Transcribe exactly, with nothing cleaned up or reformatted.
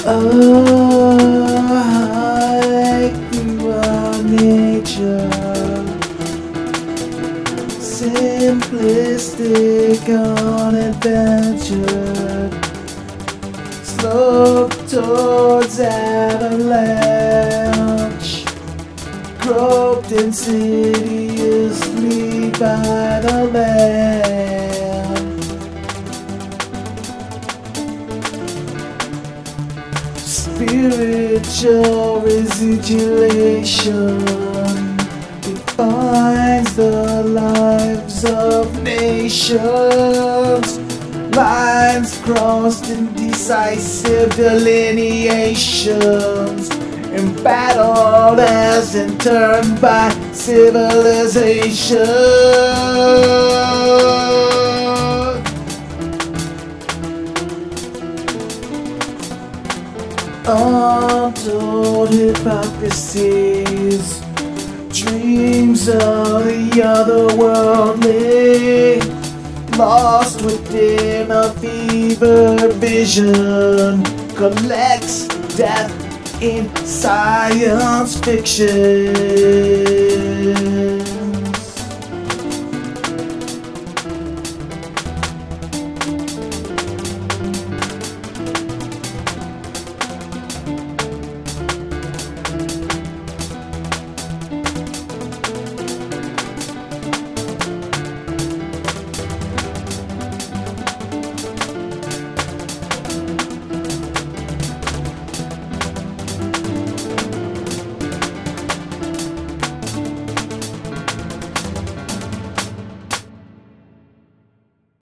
Oh, through our nature, simplistic on adventure, slope towards avalanche, groped insidiously by the land. Spiritual residuation defines the lives of nations. Lines crossed in decisive delineations, embattled as in turn by civilization. Untold hypocrisies, dreams of the otherworldly, lost within a fevered vision, collects death in science fiction.